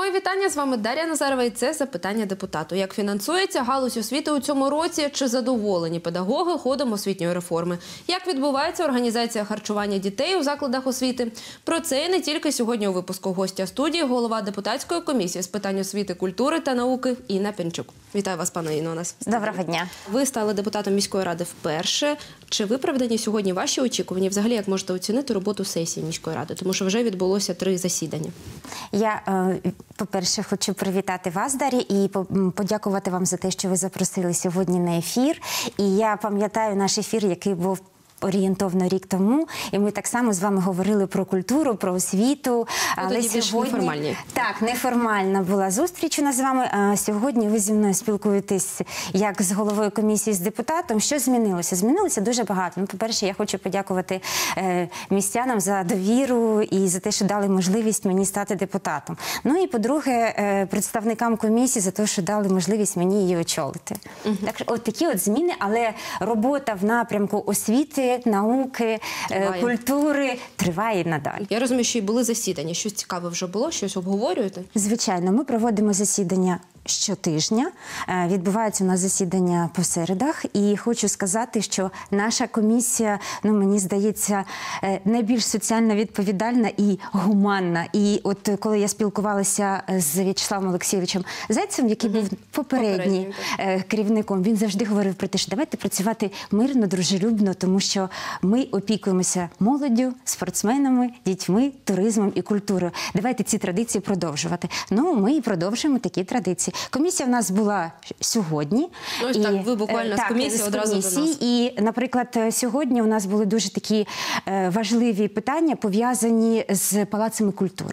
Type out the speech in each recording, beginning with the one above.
Мої вітання, з вами Дар'я Назарова і це «Запитання депутату». Як фінансується галузь освіти у цьому році? Чи задоволені педагоги ходом освітньої реформи? Як відбувається організація харчування дітей у закладах освіти? Про це і не тільки сьогодні у випуску. Гостя студії – голова депутатської комісії з питань освіти, культури та науки Інна Пінчук. Вітаю вас, пане Інно, у нас. Доброго дня. Ви стали депутатом міської ради вперше. Чи виправдані сьогодні ваші очікування? Взагалі, як можете оцінити роботу сесії міської ради? Тому що вже відбулося 3 засідання. Я, по-перше, хочу привітати вас, Дар'я, і подякувати вам за те, що ви запросили сьогодні на ефір. І я пам'ятаю наш ефір, який був орієнтовно рік тому, і ми так само з вами говорили про культуру, про освіту. Але сьогодні неформальні. Так, неформальна була зустріч у нас з вами. А сьогодні ви зі мною спілкуєтесь як з головою комісії, з депутатом. Що змінилося? Змінилося дуже багато. Ну, по-перше, я хочу подякувати містянам за довіру і за те, що дали можливість мені стати депутатом. Ну і, по-друге, представникам комісії за те, що дали можливість мені її очолити. Так, от такі от зміни, але робота в напрямку освіти, науки, культури триває надалі. Я розумію, що і були засідання. Щось цікаве вже було? Щось обговорюєте? Звичайно, ми проводимо засідання щотижня. Відбуваються у нас засідання по середах. І хочу сказати, що наша комісія, ну, мені здається, найбільш соціально відповідальна і гуманна. І от коли я спілкувалася з В'ячеславом Олексійовичем Зайцем, який був попереднім керівником, він завжди говорив про те, що давайте працювати мирно, дружелюбно, тому що ми опікуємося молоддю, спортсменами, дітьми, туризмом і культурою. Давайте ці традиції продовжувати. Ну, ми і продовжуємо такі традиції. Комісія в нас була сьогодні. Ну, ось так, ви буквально з комісії одразу до нас. І, наприклад, сьогодні у нас були дуже такі важливі питання, пов'язані з палацами культури.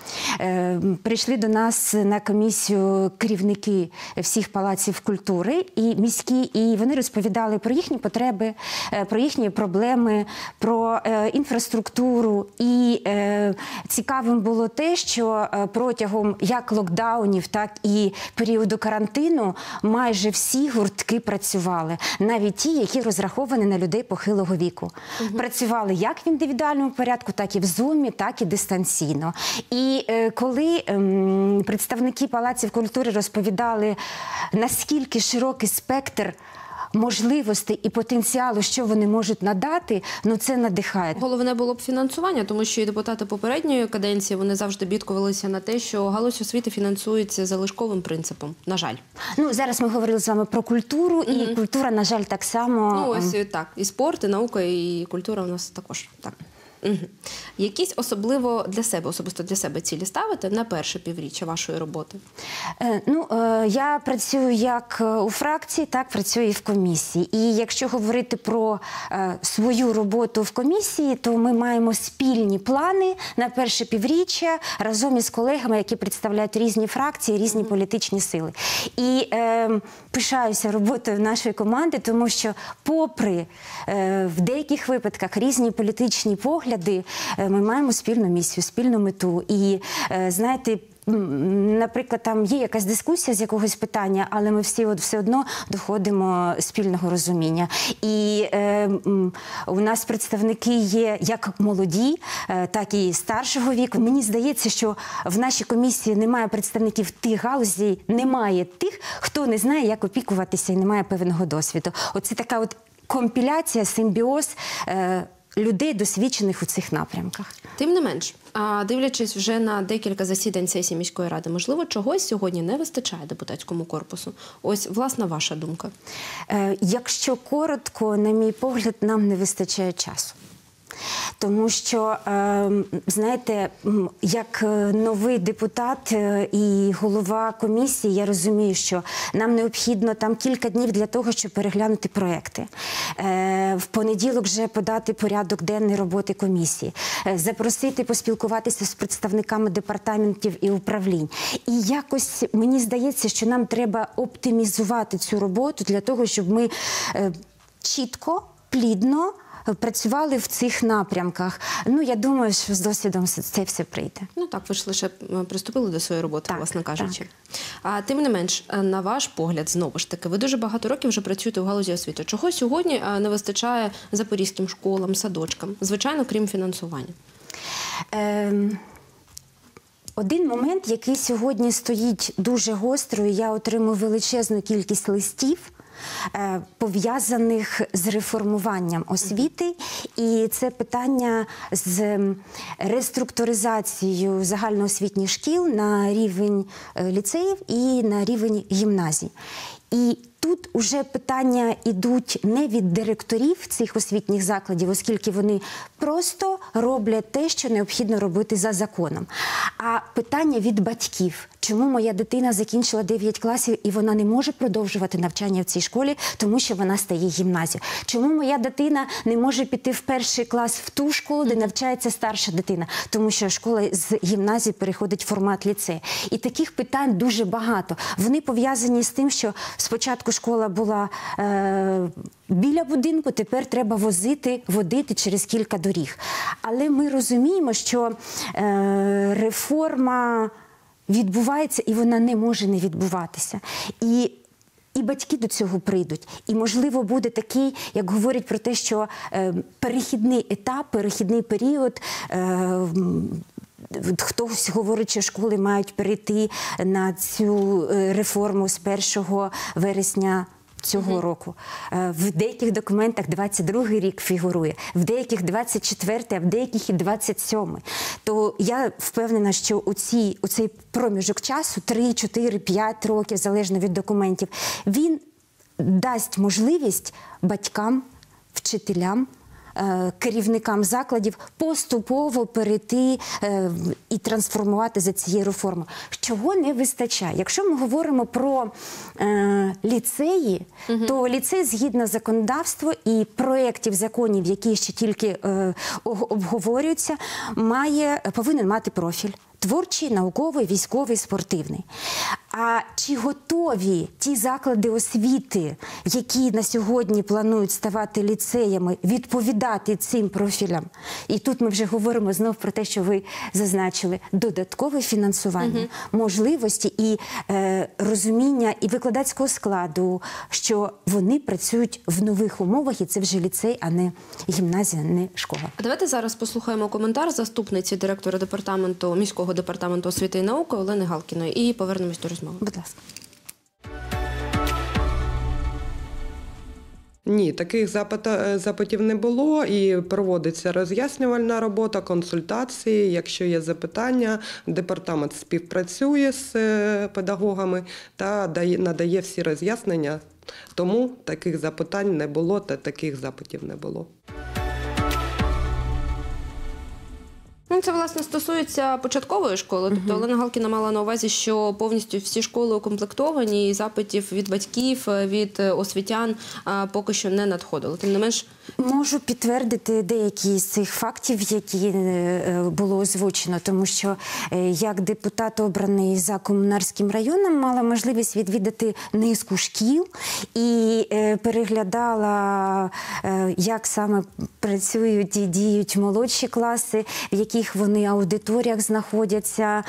Прийшли до нас на комісію керівники всіх палаців культури і міські, і вони розповідали про їхні потреби, про їхні проблеми, про інфраструктуру. І цікавим було те, що протягом як локдаунів, так і періоду карантину майже всі гуртки працювали, навіть ті, які розраховані на людей похилого віку. Працювали як в індивідуальному порядку, так і в Zoom, так і дистанційно. І коли представники палаців культури розповідали, наскільки широкий спектр можливостей і потенціалу, що вони можуть надати, ну це надихає. Головне було б фінансування, тому що і депутати попередньої каденції, вони завжди бідкувалися на те, що галузь освіти фінансується залишковим принципом, на жаль. Ну, зараз ми говорили з вами про культуру, і культура, на жаль, так само. Ну, ось так, і спорт, і наука, і культура у нас також, так. Якісь особливо для себе, особисто для себе цілі ставите на перше півріччя вашої роботи? Ну, я працюю як у фракції, так працюю і в комісії. І якщо говорити про свою роботу в комісії, то ми маємо спільні плани на перше півріччя разом із колегами, які представляють різні фракції, різні політичні сили. І пишаюся роботою нашої команди, тому що попри в деяких випадках різні політичні погляди, ми маємо спільну місію, спільну мету. І, знаєте, наприклад, там є якась дискусія з якогось питання, але ми всі все одно доходимо спільного розуміння. І у нас представники є як молоді, так і старшого віку. Мені здається, що в нашій комісії немає представників тих галузей, немає тих, хто не знає, як опікуватися і не має певного досвіду. Оце така от компіляція, симбіоз людей, досвідчених у цих напрямках. Тим не менш, дивлячись вже на декілька засідань сесії міської ради, можливо, чогось сьогодні не вистачає депутатському корпусу? Ось, власна ваша думка. Якщо коротко, на мій погляд, нам не вистачає часу. Тому що, знаєте, як новий депутат і голова комісії, я розумію, що нам необхідно там кілька днів для того, щоб переглянути проекти. В понеділок вже подати порядок денний роботи комісії. Запросити, поспілкуватися з представниками департаментів і управлінь. І якось мені здається, що нам треба оптимізувати цю роботу для того, щоб ми чітко, плідно працювали в цих напрямках. Ну, я думаю, що з досвідом це все прийде. Ну так, ви ж лише приступили до своєї роботи, власне кажучи. А тим не менш, на ваш погляд, знову ж таки, ви дуже багато років вже працюєте у галузі освіти. Чого сьогодні не вистачає запорізьким школам, садочкам? Звичайно, крім фінансування. Один момент, який сьогодні стоїть дуже гостро, і я отримую величезну кількість листів, пов'язаних з реформуванням освіти, і це питання з реструктуризацією загальноосвітніх шкіл на рівень ліцеїв і на рівень гімназій. І тут уже питання йдуть не від директорів цих освітніх закладів, оскільки вони просто роблять те, що необхідно робити за законом. А питання від батьків. Чому моя дитина закінчила 9 класів і вона не може продовжувати навчання в цій школі, тому що вона стає гімназією? Чому моя дитина не може піти в 1-й клас в ту школу, де навчається старша дитина? Тому що школа з гімназії переходить в формат ліцею. І таких питань дуже багато. Вони пов'язані з тим, що спочатку школа була біля будинку, тепер треба водити через кілька доріг. Але ми розуміємо, що реформа відбувається, і вона не може не відбуватися. І батьки до цього прийдуть. І, можливо, буде такий, як говорять про те, що перехідний етап, перехідний період, хтось говорить, що школи мають перейти на цю реформу з 1 вересня цього року. В деяких документах 22-й рік фігурує, в деяких 24-й, а в деяких і 27-й. То я впевнена, що у цей проміжок часу, 3, 4, 5 років, залежно від документів, він дасть можливість батькам, вчителям, керівникам закладів поступово перейти і трансформувати за цією реформою. Чого не вистачає? Якщо ми говоримо про ліцеї, то ліцей, згідно законодавства і проєктів законів, які ще тільки обговорюються, повинен мати профіль. Творчий, науковий, військовий, спортивний. А чи готові ті заклади освіти, які на сьогодні планують ставати ліцеями, відповідати цим профілям? І тут ми вже говоримо знов про те, що ви зазначили. Додаткове фінансування, можливості і розуміння і викладацького складу, що вони працюють в нових умовах, і це вже ліцей, а не гімназія, не школа. А давайте зараз послухаємо коментар заступниці директора міського департаменту освіти і науки Олени Галкіної і повернемось до розмови. Будь ласка. Ні, таких запитів не було, і проводиться роз'яснювальна робота, консультації. Якщо є запитання, департамент співпрацює з педагогами та надає всі роз'яснення. Тому таких запитань не було та таких запитів не було. Це, власне, стосується початкової школи. Тобто Олена Галкіна мала на увазі, що повністю всі школи укомплектовані, і запитів від батьків, від освітян поки що не надходило. Тим не менш... Можу підтвердити деякі з цих фактів, які було озвучено, тому що як депутат, обраний за Комунарським районом, мала можливість відвідати низку шкіл і переглядала, як саме працюють і діють молодші класи, в яких вони аудиторіях знаходяться.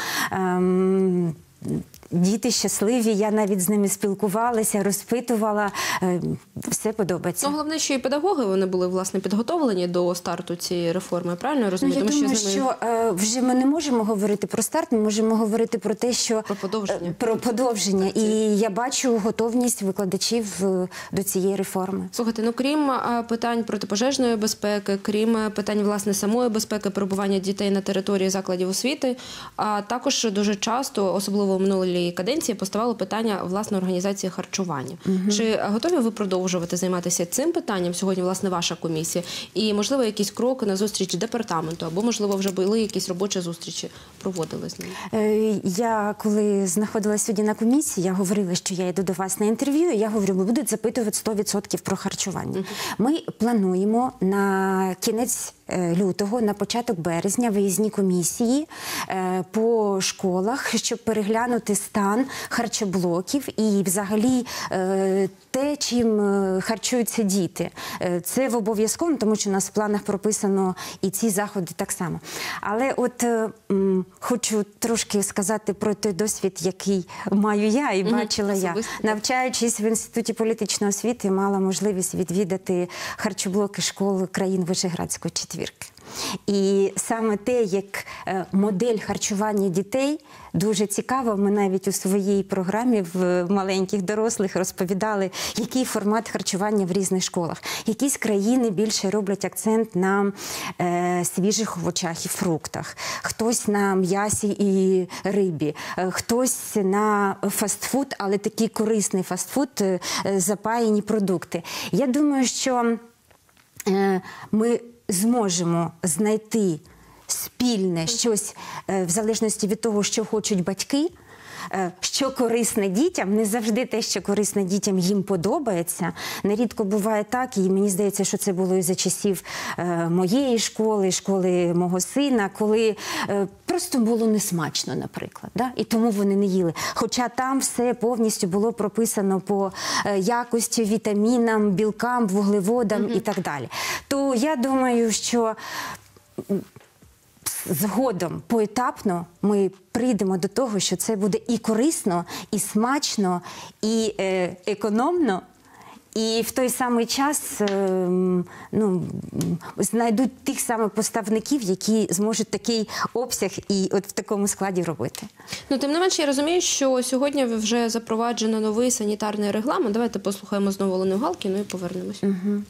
Діти щасливі, я навіть з ними спілкувалася, розпитувала, все подобається. Головне, що і педагоги, вони були, власне, підготовлені до старту цієї реформи, правильно я розумію? Я думаю, що вже ми не можемо говорити про старт, ми можемо говорити про те, що... Про подовження. І я бачу готовність викладачів до цієї реформи. Слухайте, крім питань протипожежної безпеки, крім питань, власне, самої безпеки, перебування дітей на території закладів освіти, а також дуже часто, особливо в минулій каденції, поставало питання, власне, організації харчування. Чи готові ви продовжувати займатися цим питанням сьогодні, власне, ваша комісія? І, можливо, якісь кроки на зустріч департаменту, або, можливо, вже були якісь робочі зустрічі, проводили з ним? Я, коли знаходилася сьогодні на комісії, я говорила, що я йду до вас на інтерв'ю, і я говорю, ви будете запитувати 100% про харчування. Ми плануємо на кінець лютого, на початок березня виїзні комісії по школах, щоб переглянути стан харчоблоків і взагалі те, чим харчуються діти. Це в обов'язковому, тому що у нас в планах прописано і ці заходи так само. Але от хочу трошки сказати про той досвід, який маю я і бачила я. Навчаючись в Інституті політичної освіти, мала можливість відвідати харчоблоки школ країн Вишеградської четвірки. І саме те, як модель харчування дітей, дуже цікаво. Ми навіть у своїй програмі в маленьких дорослих розповідали, який формат харчування в різних школах. Якісь країни більше роблять акцент на свіжих овочах і фруктах, хтось на м'ясі і рибі, хтось на фастфуд, але такий корисний фастфуд, запаяні продукти. Я думаю, що ми зможемо знайти спільне щось в залежності від того, що хочуть батьки, що корисне дітям. Не завжди те, що корисне дітям, їм подобається. Нерідко буває так, і мені здається, що це було і за часів моєї школи, школи мого сина, коли просто було несмачно, наприклад. Да? І тому вони не їли. Хоча там все повністю було прописано по якості, вітамінам, білкам, вуглеводам і так далі. То я думаю, що згодом, поетапно ми прийдемо до того, що це буде і корисно, і смачно, і економно, і в той самий час знайдуть тих самих поставників, які зможуть такий обсяг і от в такому складі робити. Ну, тим не менше, я розумію, що сьогодні вже запроваджено новий санітарний регламент. Давайте послухаємо знову Олену Галкіну і повернемось.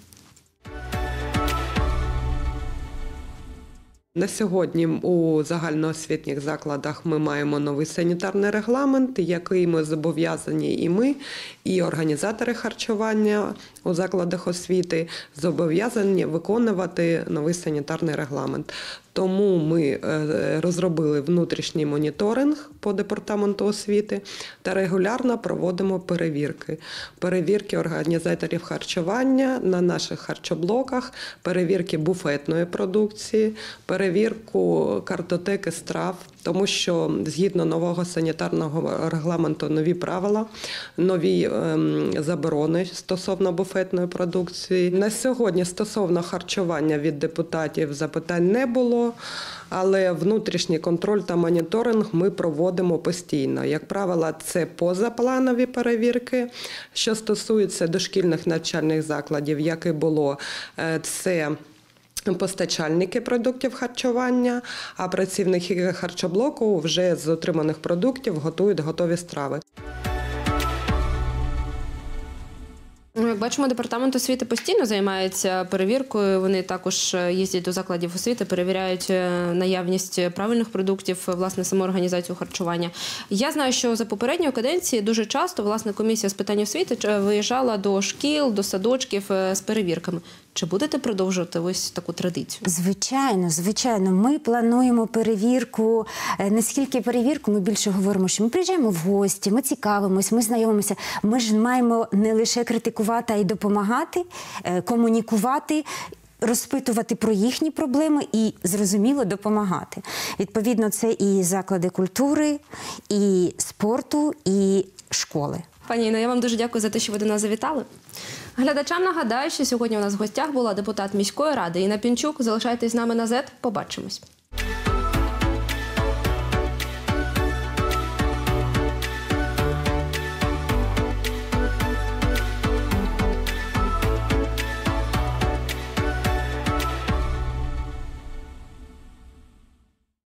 На сьогодні у загальноосвітніх закладах ми маємо новий санітарний регламент, який ми зобов'язані і ми, і організатори харчування у закладах освіти зобов'язані виконувати новий санітарний регламент. Тому ми розробили внутрішній моніторинг по департаменту освіти та регулярно проводимо перевірки. Перевірки організаторів харчування на наших харчоблоках, перевірки буфетної продукції, перевірку картотеки страв, тому що згідно нового санітарного регламенту нові правила, нові заборони стосовно буфетної продукції. На сьогодні стосовно харчування від депутатів запитань не було. Але внутрішній контроль та моніторинг ми проводимо постійно. Як правило, це позапланові перевірки. Що стосується дошкільних навчальних закладів, як і було, це постачальники продуктів харчування, а працівники харчоблоку вже з отриманих продуктів готують готові страви. Як бачимо, департамент освіти постійно займається перевіркою. Вони також їздять до закладів освіти, перевіряють наявність правильних продуктів, власне, саму організацію харчування. Я знаю, що за попередньої каденції дуже часто, власне, комісія з питань освіти виїжджала до шкіл, до садочків з перевірками. Чи будете продовжувати ось таку традицію? Звичайно, звичайно. Ми плануємо перевірку. Не скільки перевірку, ми більше говоримо, що ми приїжджаємо в гості, ми цікавимось, ми знайомимося. Ми ж маємо не лише критикувати, а й допомагати, комунікувати, розпитувати про їхні проблеми і, зрозуміло, допомагати. Відповідно, це і заклади культури, і спорту, і школи. Пані Інно, я вам дуже дякую за те, що ви до нас завітали. Глядачам нагадаю, що сьогодні у нас в гостях була депутат міської ради Інна Пінчук. Залишайтесь з нами на Z. Побачимось.